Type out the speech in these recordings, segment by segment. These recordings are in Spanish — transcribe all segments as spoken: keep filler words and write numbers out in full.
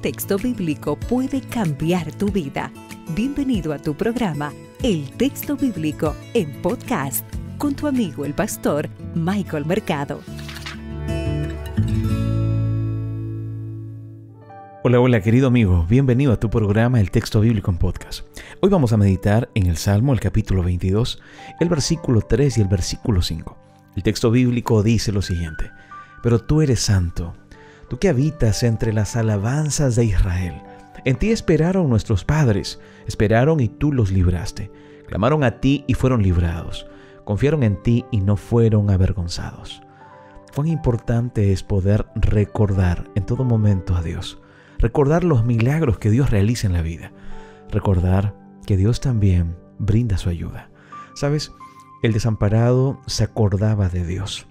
texto bíblico puede cambiar tu vida. Bienvenido a tu programa, El Texto Bíblico en Podcast, con tu amigo el pastor Michael Mercado. Hola, hola querido amigo, bienvenido a tu programa El Texto Bíblico en Podcast. Hoy vamos a meditar en el Salmo, el capítulo veintidós, el versículo tres y el versículo cinco. El texto bíblico dice lo siguiente: Pero tú eres santo, tú que habitas entre las alabanzas de Israel. En ti esperaron nuestros padres, esperaron y tú los libraste. Clamaron a ti y fueron librados. Confiaron en ti y no fueron avergonzados. Cuán importante es poder recordar en todo momento a Dios. Recordar los milagros que Dios realiza en la vida. Recordar que Dios también brinda su ayuda. ¿Sabes? El desamparado se acordaba de Dios.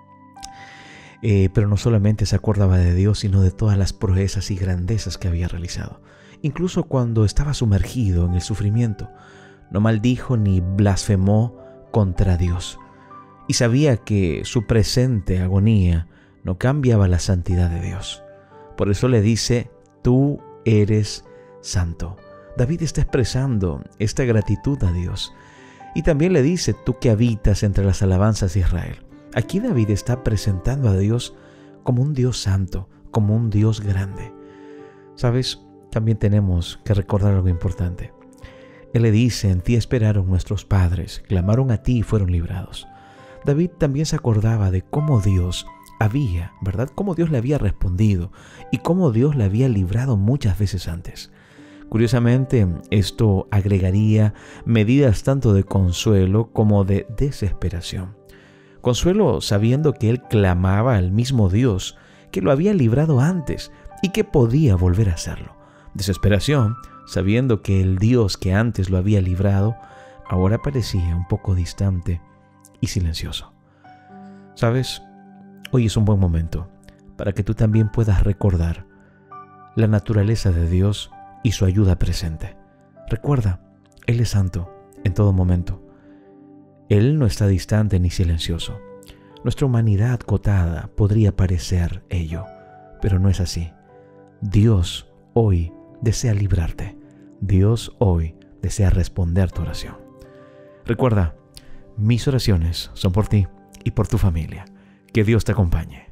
Eh, pero no solamente se acordaba de Dios, sino de todas las proezas y grandezas que había realizado. Incluso cuando estaba sumergido en el sufrimiento, no maldijo ni blasfemó contra Dios. Y sabía que su presente agonía no cambiaba la santidad de Dios. Por eso le dice: tú eres santo. David está expresando esta gratitud a Dios. Y también le dice: tú que habitas entre las alabanzas de Israel. Aquí David está presentando a Dios como un Dios santo, como un Dios grande. ¿Sabes? También tenemos que recordar algo importante. Él le dice: en ti esperaron nuestros padres, clamaron a ti y fueron librados. David también se acordaba de cómo Dios había, ¿verdad? Cómo Dios le había respondido y cómo Dios le había librado muchas veces antes. Curiosamente, esto agregaría medidas tanto de consuelo como de desesperación. Consuelo sabiendo que él clamaba al mismo Dios que lo había librado antes y que podía volver a hacerlo. Desesperación sabiendo que el Dios que antes lo había librado ahora parecía un poco distante y silencioso. ¿Sabes? Hoy es un buen momento para que tú también puedas recordar la naturaleza de Dios y su ayuda presente. Recuerda, Él es santo en todo momento. Él no está distante ni silencioso. Nuestra humanidad cotada podría parecer ello, pero no es así. Dios hoy desea librarte. Dios hoy desea responder tu oración. Recuerda, mis oraciones son por ti y por tu familia. Que Dios te acompañe.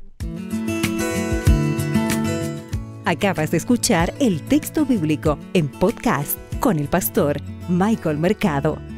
Acabas de escuchar el texto bíblico en podcast con el pastor Michael Mercado.